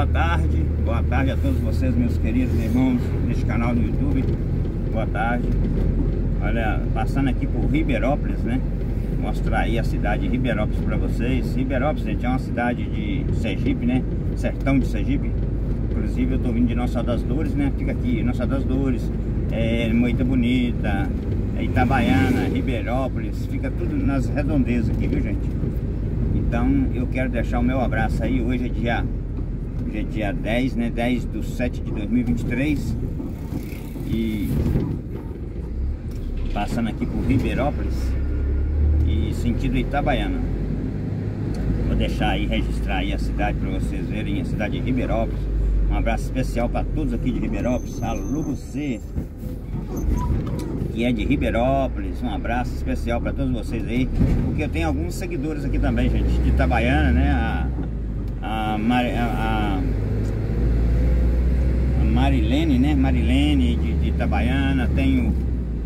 Boa tarde a todos vocês, meus queridos irmãos deste canal no YouTube. Boa tarde. Olha, passando aqui por Ribeirópolis, né? Mostrar aí a cidade de Ribeirópolis para vocês. Ribeirópolis, gente, é uma cidade de Sergipe, né? Sertão de Sergipe. Inclusive eu tô vindo de Nossa Senhora das Dores, né? Fica aqui, Nossa Senhora das Dores, Moita Bonita, Itabaiana, Ribeirópolis. Fica tudo nas redondezas aqui, viu, gente? Então eu quero deixar o meu abraço aí. Hoje é dia 10, né? 10/7 de 2023. E passando aqui por Ribeirópolis e sentido Itabaiana. Vou deixar aí, registrar aí a cidade para vocês verem, a cidade de Ribeirópolis. Um abraço especial para todos aqui de Ribeirópolis. Alô você que é de Ribeirópolis, um abraço especial para todos vocês aí, porque eu tenho alguns seguidores aqui também, gente, de Itabaiana, né? A Marilene, né? Marilene de Itabaiana. Tenho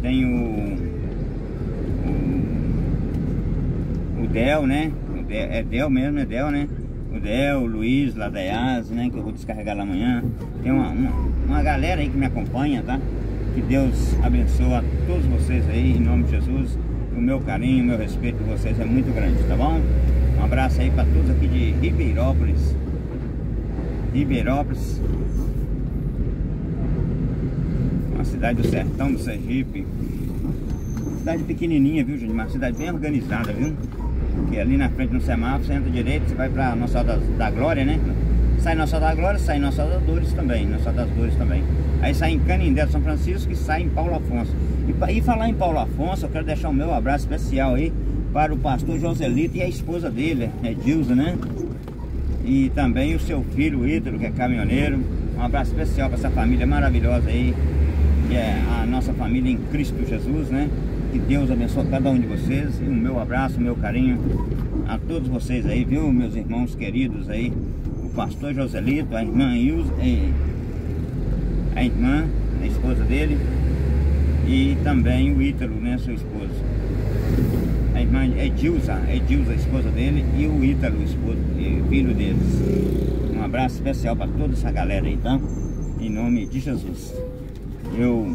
o Del, né? É Del mesmo, é Del, né? O Del, o Luiz lá da EAS, né? Que eu vou descarregar lá amanhã. Tem uma galera aí que me acompanha, tá? Que Deus abençoe a todos vocês aí, em nome de Jesus. O meu carinho, o meu respeito por vocês é muito grande, tá bom? Um abraço aí para todos aqui de Ribeirópolis. Ribeirópolis, uma cidade do sertão do Sergipe. Cidade pequenininha, viu, gente? Uma cidade bem organizada, viu? Porque ali na frente no semáforo, você entra direito, você vai pra Nossa Senhora da Glória, né? Sai Nossa Senhora da Glória, sai Nossa Senhora das Dores também, Nossa Senhora das Dores também. Aí sai em Canindé, São Francisco, e sai em Paulo Afonso. E falar em Paulo Afonso, eu quero deixar o meu abraço especial aí para o pastor Joselito e a esposa dele, Dilza, né? E também o seu filho Ítalo, que é caminhoneiro. Um abraço especial para essa família maravilhosa aí, que é a nossa família em Cristo Jesus, né? Que Deus abençoe cada um de vocês. E o meu abraço, o meu carinho a todos vocês aí, viu, meus irmãos queridos aí. O pastor Joselito, a irmã Ilza, a irmã, a esposa dele, e também o Ítalo, né, sua esposa. A irmã Edilza, a esposa dele, e o Ítalo, o esposo, filho deles. Um abraço especial para toda essa galera aí, tá? Em nome de Jesus. Eu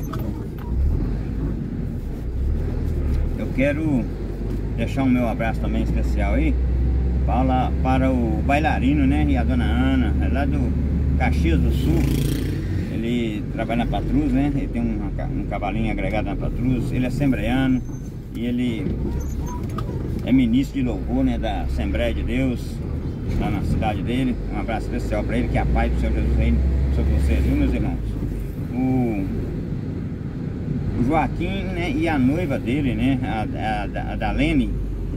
quero deixar o meu abraço também especial aí para o bailarino, né? E a dona Ana, é lá do Caxias do Sul. Ele trabalha na Patrus, né? Ele tem um cavalinho agregado na Patrus. Ele é assembleano e ele é ministro de louvor, né? Da Assembleia de Deus, lá na cidade dele. Um abraço especial para ele, que a paz do Senhor Jesus reine sobre vocês, viu, meus irmãos? O Joaquim, né, e a noiva dele, né, a Daline,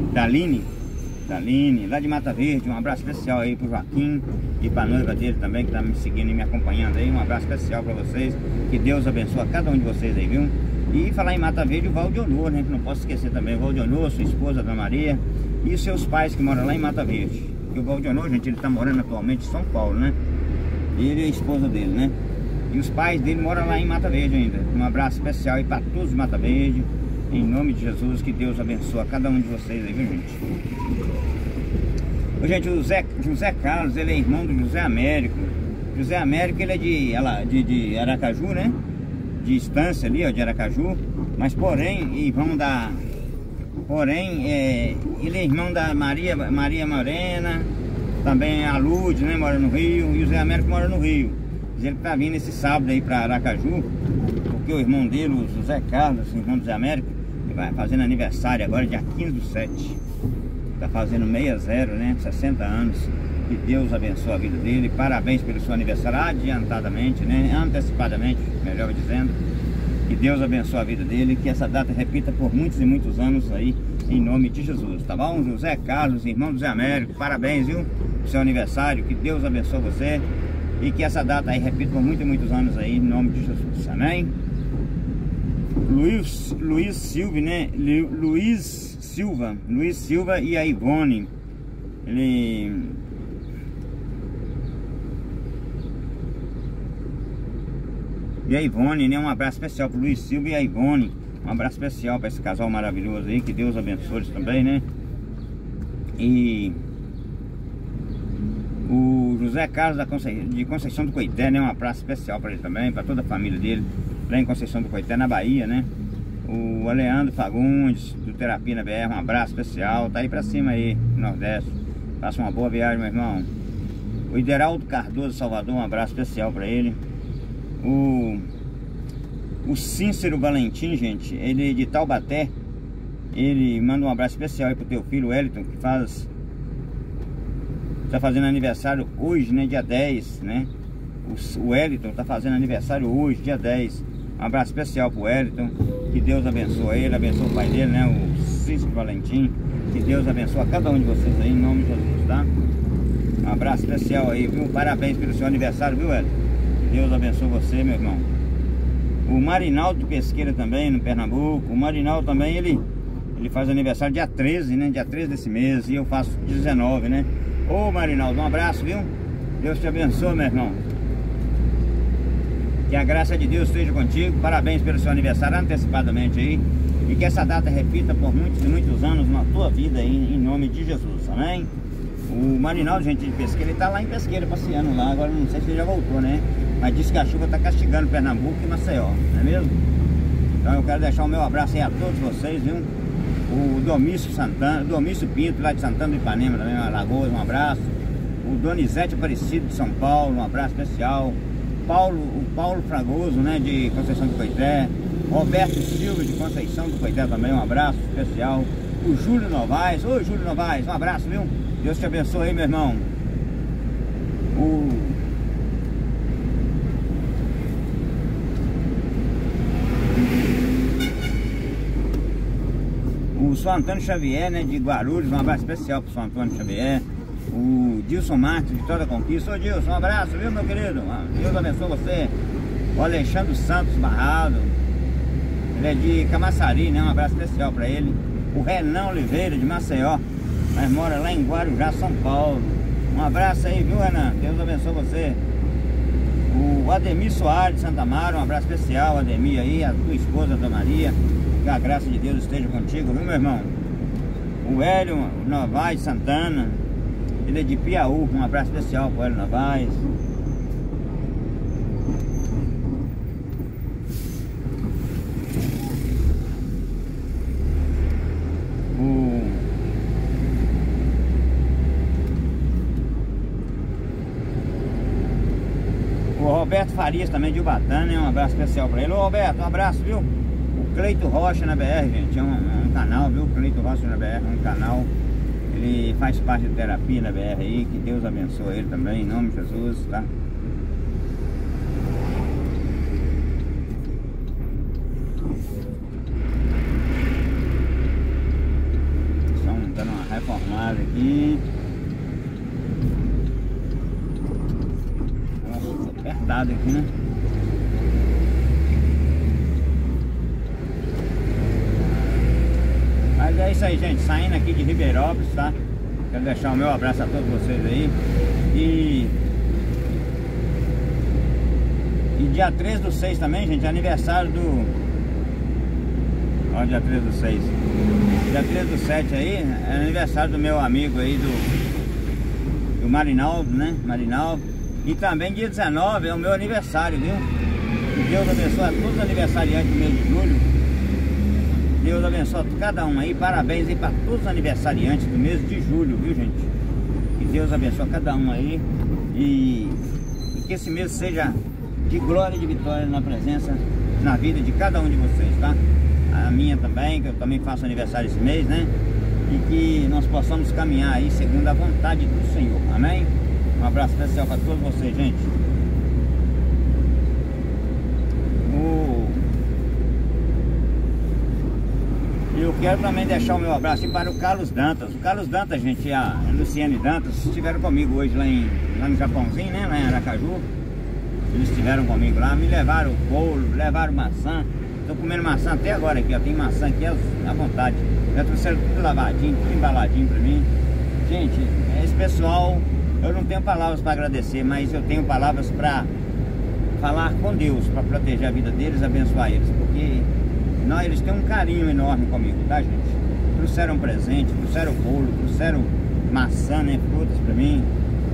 lá de Mata Verde. Um abraço especial aí pro Joaquim e pra noiva dele também, que tá me seguindo e me acompanhando aí. Um abraço especial pra vocês, que Deus abençoe a cada um de vocês aí, viu? E falar em Mata Verde, o Valdionor, né, que não posso esquecer também, o Valdionor, sua esposa, Dona Maria, e os seus pais que moram lá em Mata Verde. E o Valdionor, gente, ele tá morando atualmente em São Paulo, né? Ele e a esposa dele, né? E os pais dele moram lá em Mata Verde ainda. Um abraço especial aí para todos de Mata Verde. Em nome de Jesus, que Deus abençoe a cada um de vocês aí, viu, gente? Gente, o José Carlos, ele é irmão do José Américo. José Américo, ele é de Aracaju, né? De Estância ali, ó, de Aracaju. Mas porém, ele é irmão da Maria Morena. Também a Lourdes, né? Mora no Rio. E o José Américo mora no Rio. Ele tá vindo esse sábado aí pra Aracaju, porque o irmão dele, o José Carlos, o irmão do José Américo, ele vai fazendo aniversário agora, dia 15/7. Tá fazendo 60, né? 60 anos. Que Deus abençoe a vida dele. Parabéns pelo seu aniversário adiantadamente, né? Antecipadamente, melhor dizendo. Que Deus abençoe a vida dele. Que essa data repita por muitos e muitos anos aí, em nome de Jesus, tá bom? José Carlos, irmão do José Américo, parabéns, viu? Pelo seu aniversário. Que Deus abençoe você. E que essa data aí repita por muitos e muitos anos aí, em nome de Jesus, amém? Luiz Silva, né? Luiz Silva e a Ivone. E a Ivone, né? Um abraço especial pro Luiz Silva e a Ivone. Um abraço especial para esse casal maravilhoso aí, que Deus abençoe eles também, né? E O José Carlos de Conceição do Coité, né? Um abraço especial para ele também, para toda a família dele, lá em Conceição do Coité, na Bahia, né? O Aleandro Fagundes, do Terapia na BR, um abraço especial. Tá aí pra cima aí, no Nordeste. Faça uma boa viagem, meu irmão. O Ideraldo Cardoso, Salvador, um abraço especial pra ele. O Cícero Valentim, gente, ele de Taubaté, ele manda um abraço especial aí pro teu filho, Wellington, que tá fazendo aniversário hoje, né, dia 10, né? O Wellington tá fazendo aniversário hoje, dia 10. Um abraço especial pro Wellington. Que Deus abençoe ele, abençoe o pai dele, né? O Cícero Valentim. Que Deus abençoe a cada um de vocês aí, em nome de Jesus, tá? Um abraço especial aí, viu? Parabéns pelo seu aniversário, viu, Wellington? Que Deus abençoe você, meu irmão. O Marinaldo de Pesqueira também, no Pernambuco. O Marinaldo também, ele faz aniversário dia 13, né? Dia 13 desse mês. E eu faço 19, né? Ô, Marinaldo, um abraço, viu? Deus te abençoe, meu irmão. Que a graça de Deus esteja contigo. Parabéns pelo seu aniversário antecipadamente aí. E que essa data repita por muitos e muitos anos na tua vida aí, em nome de Jesus, amém? O Marinaldo, gente de Pesqueira, ele tá lá em Pesqueira passeando lá. Agora não sei se ele já voltou, né? Mas disse que a chuva tá castigando Pernambuco e Maceió, não é mesmo? Então eu quero deixar o meu abraço aí a todos vocês, viu? O Domício Pinto, lá de Santana do Ipanema também, Alagoas, um abraço. O Donizete Aparecido de São Paulo, um abraço especial. O Paulo Fragoso, né, de Conceição do Coité. Roberto Silva de Conceição do Coité também, um abraço especial. O Júlio Novaes, oi Júlio Novaes, um abraço, viu? Deus te abençoe aí, meu irmão. O São Antônio Xavier, né, de Guarulhos, um abraço especial pro São Antônio Xavier. O Dilson Marques, de Toda Conquista. Ô Dilson, um abraço, viu, meu querido? Deus abençoe você. O Alexandre Santos Barrado, ele é de Camaçari, né? Um abraço especial pra ele. O Renan Oliveira, de Maceió, mas mora lá em Guarujá, São Paulo. Um abraço aí, viu, Renan? Deus abençoe você. O Ademir Soares, de Santa Mara, um abraço especial, Ademir aí, a tua esposa, Dona Maria. Que a graça de Deus esteja contigo, viu, meu irmão? O Hélio Novaes Santana, ele é de Piauí, um abraço especial pro Hélio Novaes. O Roberto Farias também de Ubatã, né? Um abraço especial pra ele. Ô Roberto, um abraço, viu? O Cleito Rocha na BR, gente, é um canal, viu? Cleito Rocha na BR, é um canal. Ele faz parte da Terapia na BR aí. Que Deus abençoe ele também, em nome de Jesus, tá? Estão dando uma reformada aqui. Nossa, apertado aqui, né? Mas é isso aí, gente, saindo aqui de Ribeirópolis, tá? Quero deixar o meu abraço a todos vocês aí. E dia 13/6 também, gente, aniversário do... Ó, dia 13/6. Dia 13/7 aí, é aniversário do meu amigo aí, do Marinaldo, né? Marinaldo. E também dia 19 é o meu aniversário, viu? Que Deus abençoe a todos os aniversariantes do mês de julho. Deus abençoe cada um aí, parabéns aí para todos os aniversariantes do mês de julho, viu, gente? Que Deus abençoe cada um aí e que esse mês seja de glória e de vitória na presença, na vida de cada um de vocês, tá? A minha também, que eu também faço aniversário esse mês, né? E que nós possamos caminhar aí segundo a vontade do Senhor, amém? Um abraço especial para todos vocês, gente. Eu quero também deixar o meu abraço para o Carlos Dantas. O Carlos Dantas, gente, e a Luciane Dantas estiveram comigo hoje lá no Japãozinho, né? Lá em Aracaju. Eles estiveram comigo lá, me levaram bolo, levaram maçã. Estou comendo maçã até agora aqui, ó. Tem maçã aqui à vontade. Já trouxeram tudo lavadinho, tudo embaladinho para mim. Gente, esse pessoal, eu não tenho palavras para agradecer, mas eu tenho palavras para falar com Deus, para proteger a vida deles, abençoar eles, porque eles têm um carinho enorme comigo, tá, gente? Trouxeram presente, trouxeram bolo, trouxeram maçã, né, frutas pra mim.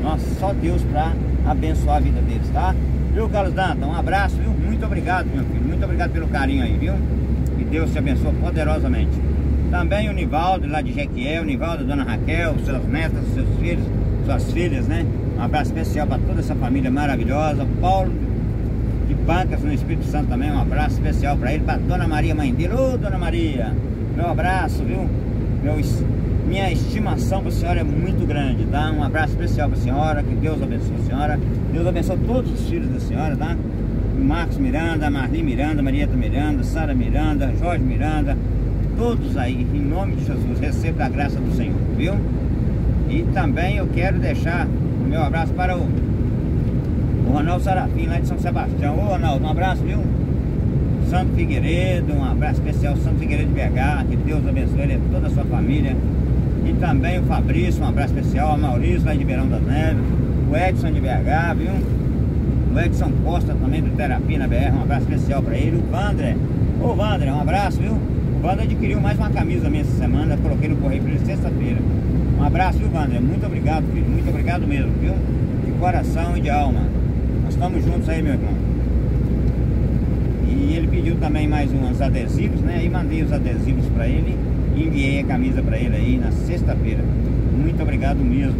Só Deus para abençoar a vida deles, tá? Viu, Carlos Danta? Um abraço, viu? Muito obrigado, meu filho. Muito obrigado pelo carinho aí, viu? Que Deus te abençoe poderosamente. Também o Nivaldo, lá de Jequié, o Nivaldo, a dona Raquel, suas netas, seus filhos, suas filhas, né? Um abraço especial para toda essa família maravilhosa. Paulo de Pancas, no Espírito Santo também, um abraço especial para ele, para dona Maria, mãe dele. Ô, dona Maria, meu abraço, viu? Minha estimação para a senhora é muito grande, tá? Um abraço especial para a senhora, que Deus abençoe a senhora. Deus abençoe todos os filhos da senhora, tá? Marcos Miranda, Marli Miranda, Marieta Miranda, Sara Miranda, Jorge Miranda, todos aí, em nome de Jesus, receba a graça do Senhor, viu? E também eu quero deixar o meu abraço para o Ronaldo Sarafim, lá de São Sebastião. Ô Ronaldo, um abraço, viu? Santo Figueiredo, um abraço especial, Santo Figueiredo de BH, que Deus abençoe ele e toda a sua família. E também o Fabrício, um abraço especial, a Maurício, lá de Ribeirão das Neves, o Edson de BH, viu? O Edson Costa também do Terapia na BR, um abraço especial para ele. O Vandré, ô Vandré, um abraço, viu? O Vandré adquiriu mais uma camisa minha essa semana, coloquei no correio para ele sexta-feira. Um abraço, viu, Vandré? Muito obrigado, filho, muito obrigado mesmo, viu? De coração e de alma. Nós estamos juntos aí, meu irmão. E ele pediu também mais uns adesivos, né? E mandei os adesivos para ele e enviei a camisa para ele aí na sexta-feira. Muito obrigado mesmo.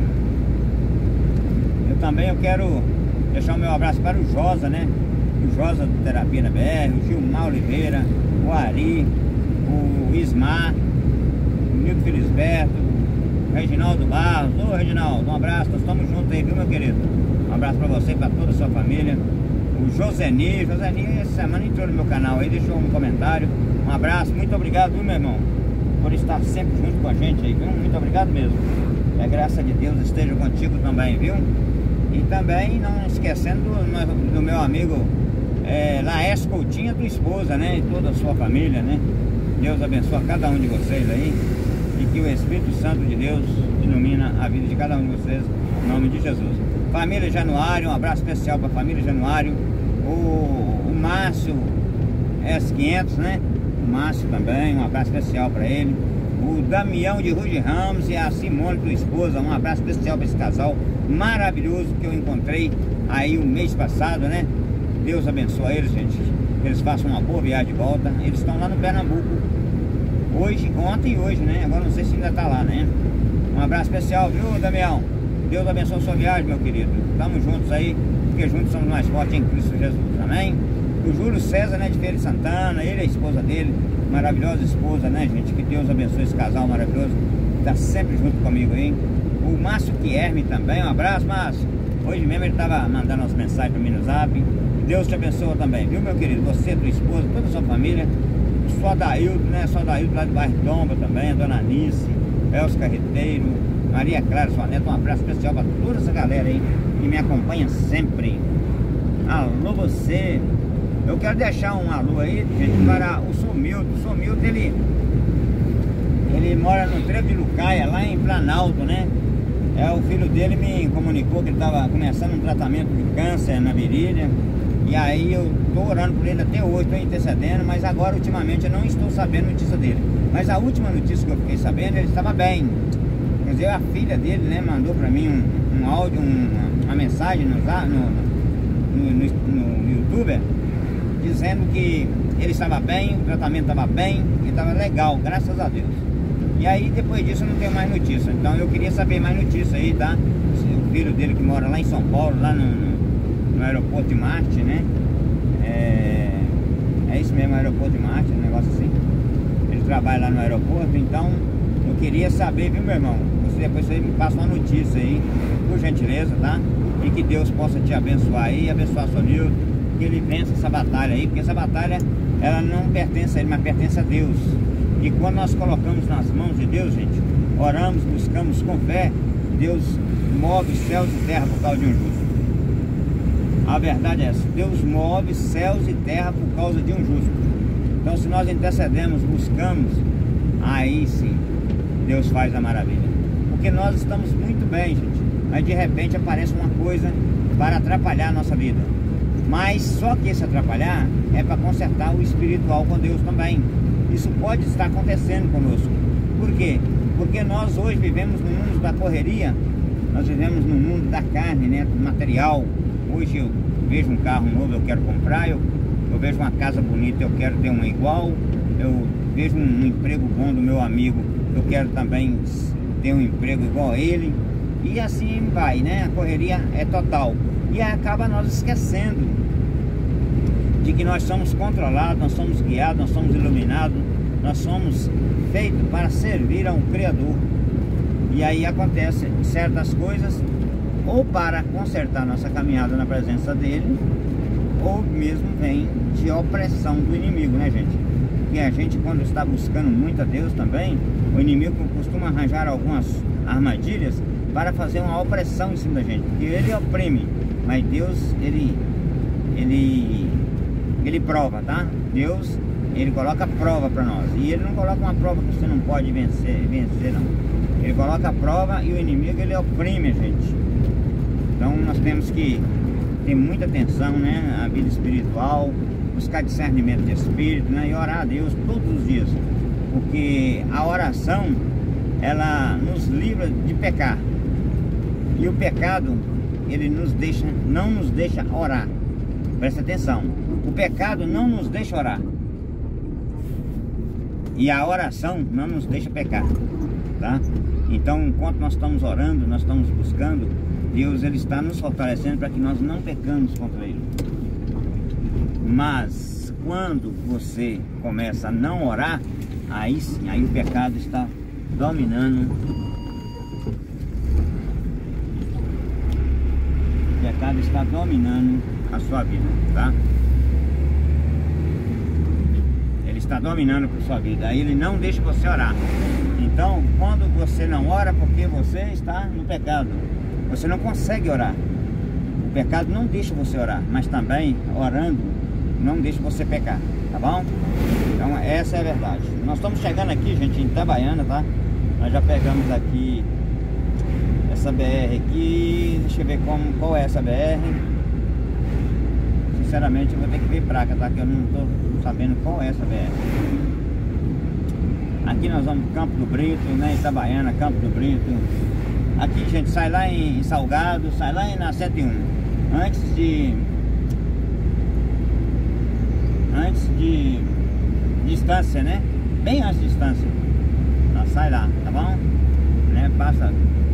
Eu quero deixar o meu abraço para o Josa, né? O Josa do Terapia na BR, o Gilmar Oliveira, o Ari, o Ismar, o Nilton Felisberto, o Reginaldo Barros. Ô Reginaldo, um abraço, nós estamos juntos aí, viu, meu querido? Um abraço para você e para toda a sua família. O Joseni, essa semana entrou no meu canal aí, deixou um comentário. Um abraço, muito obrigado, viu, meu irmão? Por estar sempre junto com a gente aí, viu? Muito obrigado mesmo. Que a graça de Deus esteja contigo também, viu? E também não esquecendo do meu amigo Laércio Coutinho, tua esposa, né? E toda a sua família, né? Deus abençoe cada um de vocês aí. E que o Espírito Santo de Deus ilumina a vida de cada um de vocês, em nome de Jesus. Família Januário, um abraço especial para a família Januário. O Márcio S500, né? O Márcio também, um abraço especial para ele. O Damião de Rude Ramos e a Simone, tua esposa, um abraço especial para esse casal maravilhoso que eu encontrei aí o mês passado, né? Deus abençoe eles, gente. Que eles façam uma boa viagem de volta. Eles estão lá no Pernambuco hoje, ontem e hoje, né? Agora não sei se ainda tá lá, né? Um abraço especial, viu, Damião? Deus abençoe a sua viagem, meu querido. Estamos juntos aí, porque juntos somos mais fortes em Cristo Jesus, amém? O Júlio César, né, de Feira de Santana, ele e a esposa dele, maravilhosa esposa, né, gente? Que Deus abençoe esse casal maravilhoso, tá sempre junto comigo aí. O Márcio Quierme também, um abraço, Márcio. Hoje mesmo ele tava mandando umas mensagens para mim no Zap. Deus te abençoe também, viu, meu querido? Você, tua esposa, toda a sua família. O Só Daildo, né, Só Daildo lá do bairro Tomba também, a dona Anice, Elcio Carreteiro, Maria Clara, sua neta, um abraço especial para toda essa galera aí que me acompanha sempre. Alô você. Eu quero deixar um alô aí, gente, para o Sumildo. O Sumildo, ele mora no Trevo de Lucaia, lá em Planalto, né? O filho dele me comunicou que ele estava começando um tratamento de câncer na virilha. E aí eu estou orando por ele até hoje, estou intercedendo, mas agora ultimamente eu não estou sabendo notícia dele. Mas a última notícia que eu fiquei sabendo, ele estava bem. Inclusive a filha dele, né, mandou para mim um áudio, uma mensagem no YouTube, dizendo que ele estava bem, o tratamento estava bem, e estava legal, graças a Deus. E aí depois disso eu não tenho mais notícia. Então eu queria saber mais notícia aí, tá? O filho dele que mora lá em São Paulo, lá no aeroporto de Marte, né? É isso mesmo, aeroporto de Marte, um negócio assim. Ele trabalha lá no aeroporto, então eu queria saber, viu, meu irmão? Você depois me passa uma notícia aí, por gentileza, tá? E que Deus possa te abençoar aí, abençoar seu Nilton, que ele vença essa batalha aí, porque essa batalha, ela não pertence a ele, mas pertence a Deus. E quando nós colocamos nas mãos de Deus, gente, oramos, buscamos com fé, Deus move céus e terra por causa de um justo. A verdade é essa, Deus move céus e terra por causa de um justo. Então se nós intercedemos, buscamos, aí sim, Deus faz a maravilha. Porque nós estamos muito bem, gente, mas de repente aparece uma coisa para atrapalhar a nossa vida. Mas só que esse atrapalhar é para consertar o espiritual com Deus também. Isso pode estar acontecendo conosco. Por quê? Porque nós hoje vivemos no mundo da correria Nós vivemos no mundo da carne, né? Do material. Hoje eu vejo um carro novo, eu quero comprar. Eu vejo uma casa bonita, eu quero ter uma igual. Eu vejo um emprego bom do meu amigo, eu quero também ter um emprego igual a ele. E assim vai, né? A correria é total. E acaba nós esquecendo de que nós somos controlados, nós somos guiados, nós somos iluminados, nós somos feitos para servir a um Criador. E aí acontece certas coisas, ou para consertar nossa caminhada na presença dele, ou mesmo vem de opressão do inimigo, né, gente? Porque a gente, quando está buscando muito a Deus também, o inimigo costuma arranjar algumas armadilhas para fazer uma opressão em cima da gente, porque ele oprime, mas Deus, ele prova, tá? Deus, ele coloca prova para nós, e ele não coloca uma prova que você não pode vencer não. Ele coloca a prova e o inimigo, ele oprime a gente. Então nós temos que ter muita atenção, né? A vida espiritual, buscar discernimento de espírito, né? E orar a Deus todos os dias, porque a oração, ela nos livra de pecar, e o pecado, ele não nos deixa orar. Presta atenção, o pecado não nos deixa orar, e a oração não nos deixa pecar, tá? Então, enquanto nós estamos orando, nós estamos buscando, Deus, ele está nos fortalecendo para que nós não pecamos contra ele. Mas quando você começa a não orar, aí sim, aí o pecado está dominando. O pecado está dominando a sua vida, tá? Ele está dominando a sua vida, aí ele não deixa você orar. Então, quando você não ora, porque você está no pecado, você não consegue orar. O pecado não deixa você orar, mas também orando não deixa você pecar, tá bom? Então essa é a verdade. Nós estamos chegando aqui, gente, em Itabaiana, tá? Nós já pegamos aqui essa BR aqui. Deixa eu ver qual é essa BR. Sinceramente eu vou ter que ver placa, tá? Que eu não tô sabendo qual é essa BR. Aqui nós vamos pro Campo do Brito, né? Itabaiana, Campo do Brito. Aqui, gente, sai lá em Salgado, sai lá na 101. Antes de distância, né? Bem antes de distância. Nós sai lá, tá bom? Né? Passa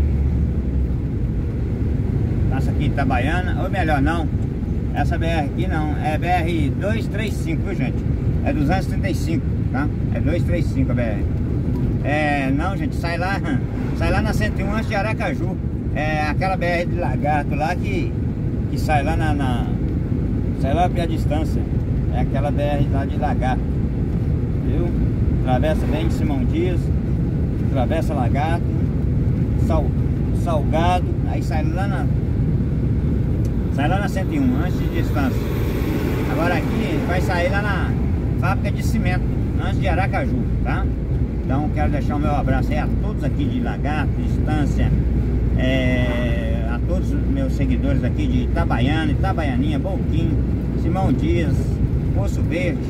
aqui Itabaiana, ou melhor, não. Essa BR aqui não, é BR 235, viu, gente? É 235, tá? É 235 a BR. Não, gente, sai lá na 101 antes de Aracaju. É aquela BR de Lagarto lá que sai lá sai lá pra distância. É aquela BR lá de Lagarto, viu? Atravessa bem de Simão Dias, atravessa Lagarto, Salgado, aí sai lá na 101 antes de distância. Agora aqui vai sair lá na fábrica de cimento antes de Aracaju, tá? Então quero deixar o meu abraço aí a todos aqui de Lagarto, Distância, a todos os meus seguidores aqui de Itabaiana, Itabaianinha, Boquim, Simão Dias, Poço Verde,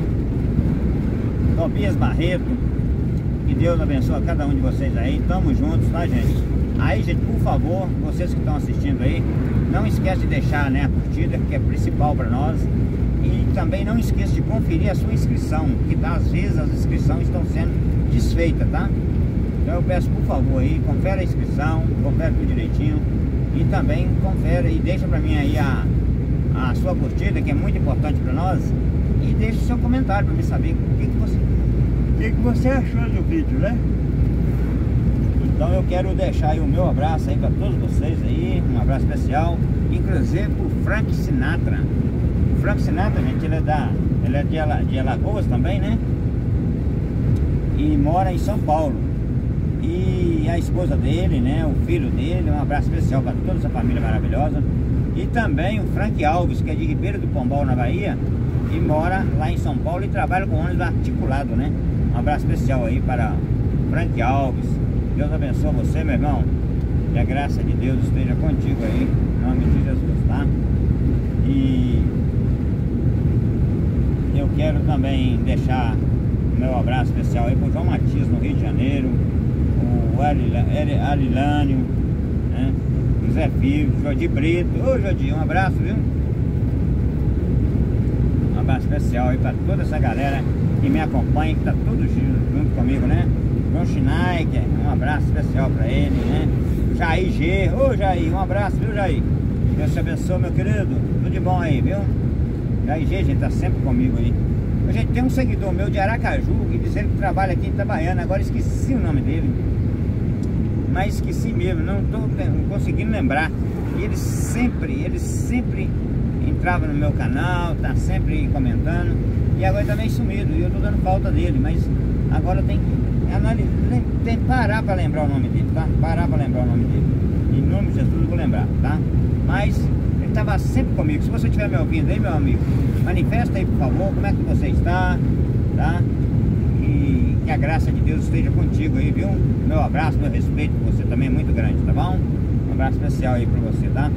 Tobias Barreto. Que Deus abençoe a cada um de vocês aí. Tamo juntos, tá, gente? Aí, gente, por favor, vocês que estão assistindo aí, não esquece de deixar, né, a curtida, que é principal para nós. E também não esqueça de conferir a sua inscrição, que às vezes as inscrições estão sendo desfeitas, tá? Então eu peço, por favor, aí, confere a inscrição, confere tudo direitinho. E também confere e deixa para mim aí a sua curtida, que é muito importante para nós. E deixa o seu comentário para me saber o que você achou do vídeo, né? Então eu quero deixar aí o meu abraço aí para todos vocês aí, um abraço especial, inclusive pro Frank Sinatra. O Frank Sinatra, gente, ele é de Alagoas também, né? E mora em São Paulo. E a esposa dele, né? O filho dele, um abraço especial para toda essa família maravilhosa. E também o Frank Alves, que é de Ribeiro do Pombal, na Bahia, e mora lá em São Paulo e trabalha com ônibus articulado, né? Um abraço especial aí para Frank Alves. Deus abençoe você, meu irmão. Que a graça de Deus esteja contigo aí, em nome de Jesus, tá? E eu quero também deixar meu abraço especial aí pro João Matias, no Rio de Janeiro, o Arilânio, né? José Filho, Jodi Brito. Ô Jodi, um abraço, viu? Um abraço especial aí pra toda essa galera que me acompanha, que tá tudo junto comigo, né? João Schneider, um abraço especial pra ele, né? Jair G, ô Jair, um abraço, viu Jair? Deus te abençoe, meu querido. Tudo de bom aí, viu? Jair G, gente, tá sempre comigo aí. Gente, tem um seguidor meu de Aracaju que diz ele que trabalha aqui em Itabaiana. Agora esqueci o nome dele, mas esqueci mesmo, não tô conseguindo lembrar. E ele sempre entrava no meu canal, tá sempre comentando. E agora ele tá meio sumido e eu tô dando falta dele. Mas agora tem que parar pra lembrar o nome dele, tá? Parar pra lembrar o nome dele. Em nome de Jesus eu vou lembrar, tá? Mas ele tava sempre comigo. Se você estiver me ouvindo aí, meu amigo, manifesta aí, por favor, como é que você está, tá? E que a graça de Deus esteja contigo aí, viu? Meu abraço, meu respeito por você também é muito grande, tá bom? Um abraço especial aí pra você, tá?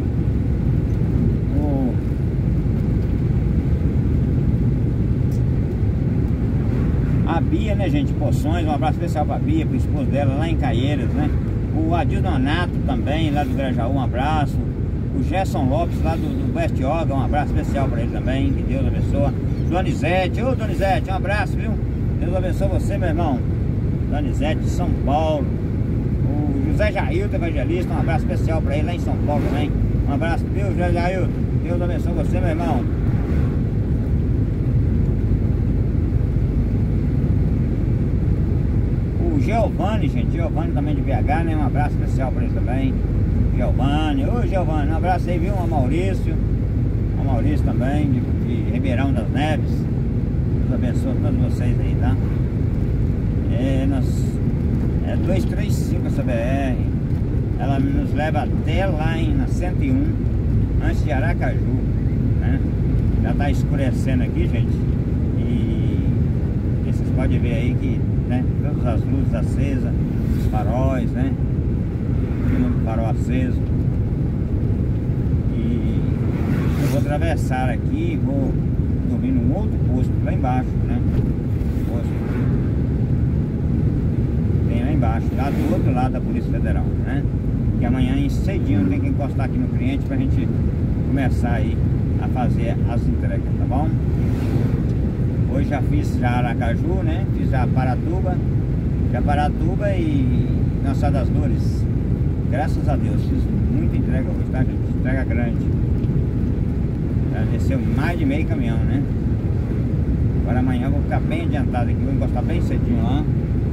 A Bia, né, gente? Poções, um abraço especial pra Bia, pro esposo dela lá em Caieiras, né? O Adil Donato também, lá do Grajaú, um abraço. O Gerson Lopes, lá do West Yoga, um abraço especial pra ele também, que Deus abençoe. Donizete, ô Donizete, um abraço, viu? Deus abençoe você, meu irmão. Donizete de São Paulo. O José Jailton, evangelista, um abraço especial pra ele lá em São Paulo também. Um abraço, viu, José Jailton? Deus abençoe você, meu irmão. O Giovanni, gente, Giovanni também de BH, né? Um abraço especial pra ele também. Giovanni, ô Giovanni, um abraço aí, viu? A Maurício também, de Ribeirão das Neves. Deus abençoe todos vocês aí, tá? É 235 essa BR. Ela nos leva até lá na 101, antes de Aracaju, né? Já tá escurecendo aqui, gente. E vocês podem ver aí que, né, todas as luzes acesas, os faróis, né? Farol aceso. E eu vou atravessar aqui e vou dormir num outro posto lá embaixo, né? Posto tem lá embaixo, lá do outro lado da Polícia Federal, né? Que amanhã em cedinho tem que encostar aqui no cliente pra gente começar aí a fazer as entregas, tá bom? Hoje já fiz Aracaju, né? Fiz Paratuba e Nossa das Dores. Graças a Deus, fiz muita entrega hoje, tá, gente? Entrega grande. Já desceu mais de meio caminhão, né? Agora amanhã eu vou ficar bem adiantado aqui, vou encostar bem cedinho lá.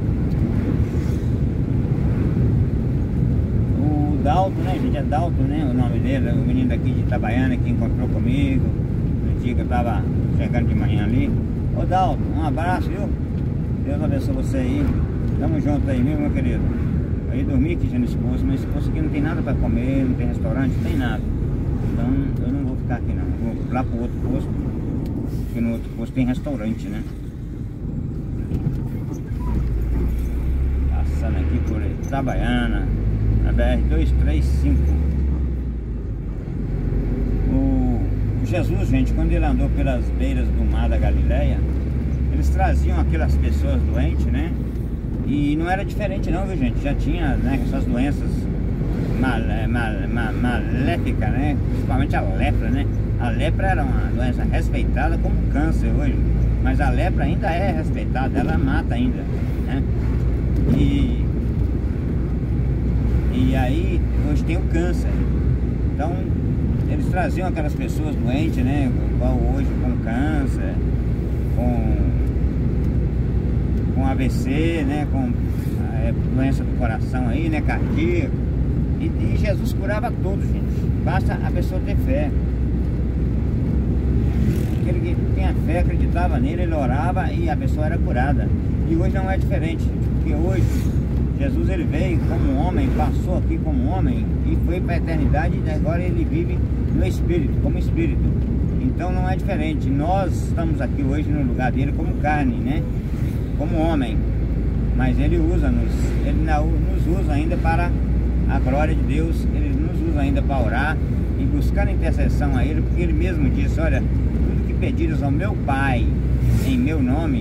O Dalton, né, gente? É Dalton, né? O nome dele, o menino daqui de Itabaiana que encontrou comigo no dia que eu tava chegando de manhã ali. Ô Dalton, um abraço, viu? Deus abençoe você aí. Tamo junto aí, viu, meu querido? Aí dormi aqui já nesse posto, mas esse posto aqui não tem nada pra comer, não tem restaurante, não tem nada. Então eu não vou ficar aqui não, eu vou lá pro outro posto, porque no outro posto tem restaurante, né? Passando aqui por Itabaiana, na BR-235. O Jesus, gente, quando ele andou pelas beiras do mar da Galileia, eles traziam aquelas pessoas doentes, né? E não era diferente não, viu, gente? Já tinha, né, essas doenças maléficas, né? Principalmente a lepra, né? A lepra era uma doença respeitada como câncer hoje, mas a lepra ainda é respeitada, ela mata ainda, né? E aí hoje tem o câncer. Então eles traziam aquelas pessoas doentes, né? Igual hoje com câncer, com AVC, né? Com doença do coração aí, né? Cardíaco. E Jesus curava todos, gente. Basta a pessoa ter fé. Aquele que tinha fé, acreditava nele, ele orava e a pessoa era curada. E hoje não é diferente, porque hoje Jesus ele veio como homem, passou aqui como homem e foi para a eternidade e agora ele vive no Espírito, como Espírito. Então não é diferente. Nós estamos aqui hoje no lugar dele como carne, né? Como homem. Mas ele usa-nos, ele nos usa ainda para a glória de Deus, ele nos usa ainda para orar e buscar intercessão a ele, porque ele mesmo disse, olha, tudo que pedires ao meu Pai em meu nome,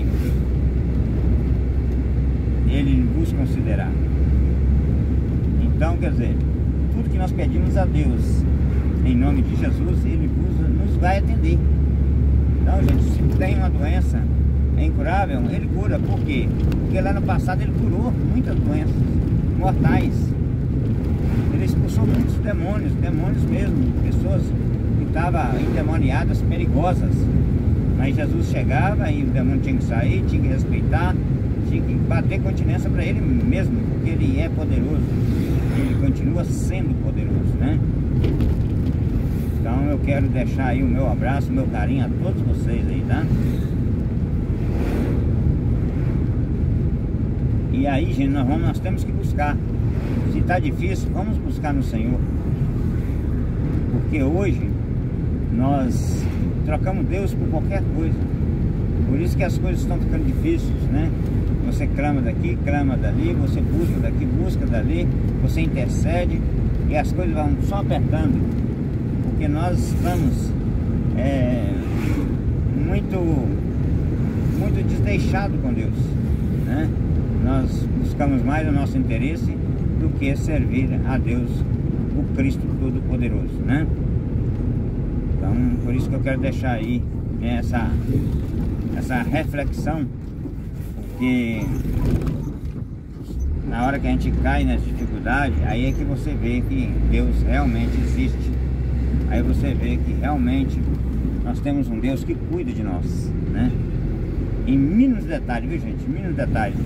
ele vos considerar. Então, quer dizer, tudo que nós pedimos a Deus em nome de Jesus, Ele nos vai atender. Então, gente, se tem uma doença incurável, Ele cura. Por quê? Porque lá no passado Ele curou muitas doenças mortais. Ele expulsou muitos demônios mesmo, pessoas que estavam endemoniadas, perigosas. Mas Jesus chegava e o demônio tinha que sair, tinha que respeitar, tinha que bater continência para Ele mesmo, porque Ele é poderoso. Ele continua sendo poderoso, né? Então eu quero deixar aí o meu abraço, o meu carinho a todos vocês aí, tá? E aí, gente, nós temos que buscar. Se tá difícil, vamos buscar no Senhor. Porque hoje nós trocamos Deus por qualquer coisa. Por isso que as coisas estão ficando difíceis, né? Você clama daqui, clama dali, você busca daqui, busca dali, você intercede e as coisas vão só apertando. Porque nós estamos muito desleixados com Deus, né? Nós buscamos mais o nosso interesse do que servir a Deus, o Cristo Todo-Poderoso, né? Então, por isso que eu quero deixar aí essa reflexão, porque na hora que a gente cai nas dificuldades, aí é que você vê que Deus realmente existe. Aí você vê que realmente nós temos um Deus que cuida de nós, né? Em mínimos detalhes, viu, gente? Mínimos detalhes.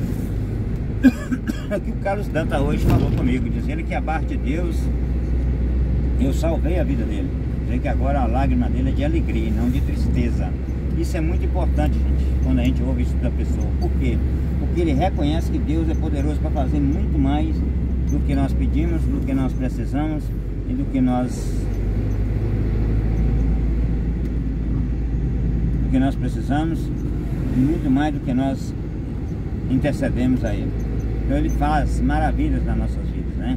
O que o Carlos Danta hoje falou comigo, dizendo que a parte de Deus, eu salvei a vida dele. Dizendo que agora a lágrima dele é de alegria e não de tristeza. Isso é muito importante, gente, quando a gente ouve isso da pessoa. Por quê? Porque ele reconhece que Deus é poderoso para fazer muito mais do que nós pedimos, do que nós precisamos e do que nós precisamos, e muito mais do que nós intercedemos a Ele. Então Ele faz maravilhas nas nossas vidas, né?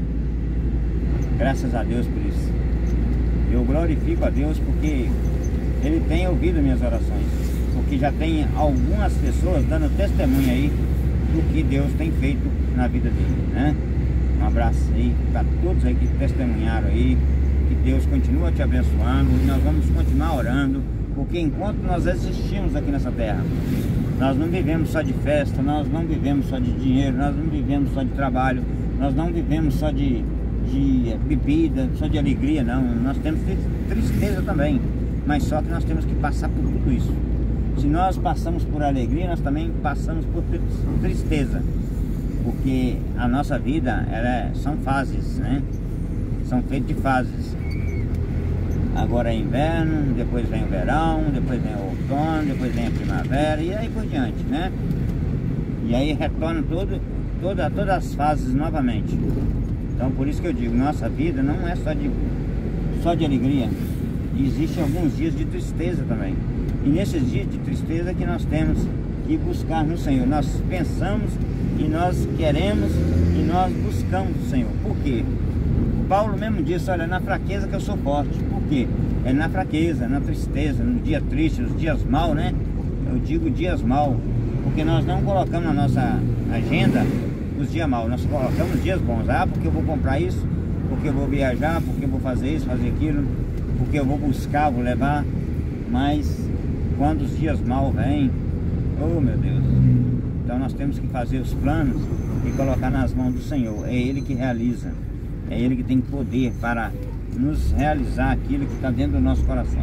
Graças a Deus por isso. Eu glorifico a Deus porque Ele tem ouvido minhas orações, porque já tem algumas pessoas dando testemunho aí do que Deus tem feito na vida dele, né? Um abraço aí para todos aí que testemunharam aí, que Deus continua te abençoando e nós vamos continuar orando, porque enquanto nós existimos aqui nessa terra, nós não vivemos só de festa, nós não vivemos só de dinheiro, nós não vivemos só de trabalho, nós não vivemos só de bebida, só de alegria, não. Nós temos tristeza também, mas só que nós temos que passar por tudo isso. Se nós passamos por alegria, nós também passamos por tristeza, porque a nossa vida são fases, né? São feitas de fases. Agora é inverno, depois vem o verão, depois vem o outono, depois vem a primavera e aí por diante, né? E aí retorna todas as fases novamente. Então por isso que eu digo, nossa vida não é só de alegria. Existem alguns dias de tristeza também. E nesses dias de tristeza que nós temos que buscar no Senhor. Nós pensamos e nós queremos e nós buscamos o Senhor. Por quê? Paulo mesmo disse, olha, na fraqueza que eu sou forte. Por quê? É na fraqueza, na tristeza, no dia triste, nos dias maus, né? Eu digo dias maus, porque nós não colocamos na nossa agenda os dias maus, nós colocamos os dias bons. Ah, porque eu vou comprar isso, porque eu vou viajar, porque eu vou fazer isso, fazer aquilo, porque eu vou buscar, vou levar. Mas quando os dias maus vêm, oh meu Deus, então nós temos que fazer os planos e colocar nas mãos do Senhor. É Ele que realiza, é Ele que tem poder para nos realizar aquilo que está dentro do nosso coração.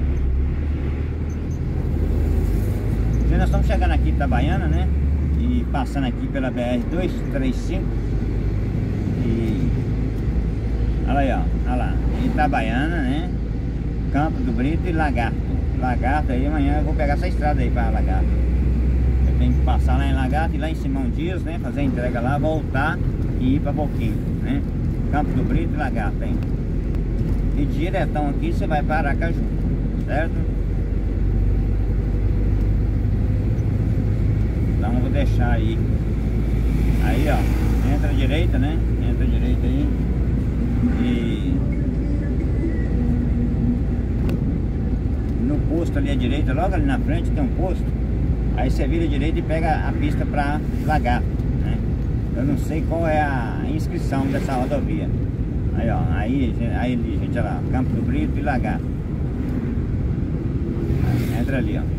Já nós estamos chegando aqui em Itabaiana, né? E passando aqui pela BR-235 e olha aí, ó, olha lá, Itabaiana, né? Campo do Brito e Lagarto. Lagarto aí, amanhã eu vou pegar essa estrada aí para Lagarto. Eu tenho que passar lá em Lagarto e lá em Simão Dias, né? Fazer a entrega lá, voltar e ir para Boquinho, né? Campo do Brito e Lagarto, hein? E diretão aqui você vai para Aracaju, certo? Então eu vou deixar aí. Aí, ó, entra à direita, né? Entra à direita aí. E no posto ali à direita, logo ali na frente tem um posto. Aí você vira à direita e pega a pista para Lagarto, né? Eu não sei qual é a inscrição dessa rodovia, Aí, ó, aí ali, gente, olha lá, Campo do Brito e Lagarto. Entra ali, ó.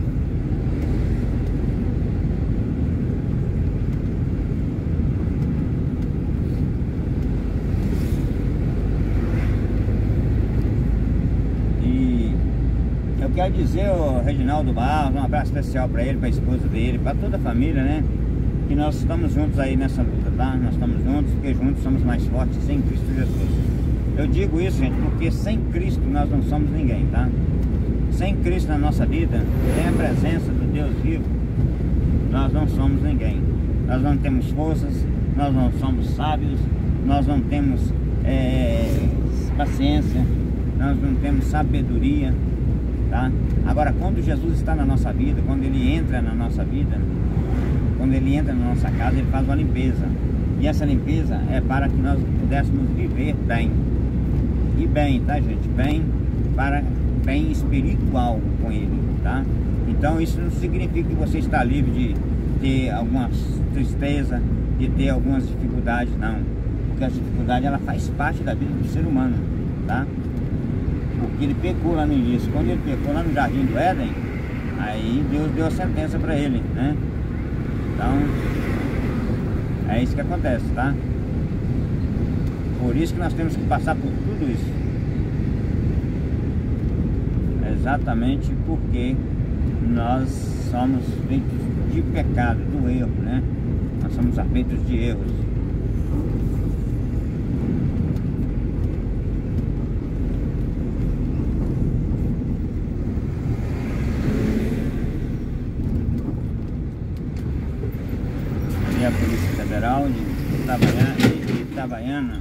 E eu quero dizer, o Reginaldo Barros, um abraço especial para ele, para a esposa dele, para toda a família, né? Que nós estamos juntos aí nessa luta, tá? Nós estamos juntos porque juntos somos mais fortes sem Cristo Jesus. Eu digo isso, gente, porque sem Cristo nós não somos ninguém, tá? Sem Cristo na nossa vida, sem a presença do Deus vivo, nós não somos ninguém. Nós não temos forças, nós não somos sábios, nós não temos paciência, nós não temos sabedoria, tá? Agora, quando Jesus está na nossa vida, quando Ele entra na nossa vida, quando Ele entra na nossa casa, Ele faz uma limpeza. E essa limpeza é para que nós pudéssemos viver bem. E bem, tá, gente? Bem, para bem espiritual com Ele, tá? Então isso não significa que você está livre de ter alguma tristeza, de ter algumas dificuldades, não. Porque a dificuldade, ela faz parte da vida do ser humano, tá? Porque ele pecou lá no início. Quando ele pecou lá no Jardim do Éden, aí Deus deu a sentença para ele, né? Então, é isso que acontece, tá? Por isso que nós temos que passar por tudo isso. Exatamente porque nós somos feitos de pecado, do erro, né? Nós somos feitos de erros. E a Polícia Federal de Itabaiana.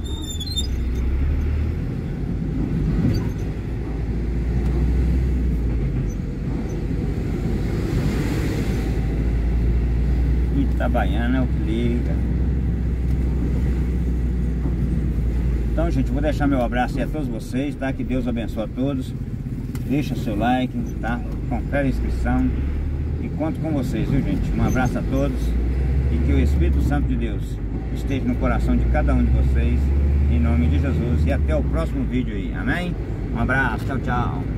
Itabaiana é o que liga. Então, gente, vou deixar meu abraço aí a todos vocês, tá? Que Deus abençoe a todos. Deixa seu like, tá? Confere a inscrição. E conto com vocês, viu, gente? Um abraço a todos. E que o Espírito Santo de Deus esteja no coração de cada um de vocês. Em nome de Jesus. E até o próximo vídeo aí. Amém? Um abraço. Tchau, tchau.